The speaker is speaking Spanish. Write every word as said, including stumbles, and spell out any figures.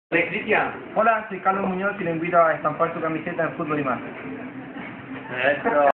Hola, Cristian. Hola, soy Carlos Muñoz y le invito a estampar su camiseta en Fútbol y Más. Maestro.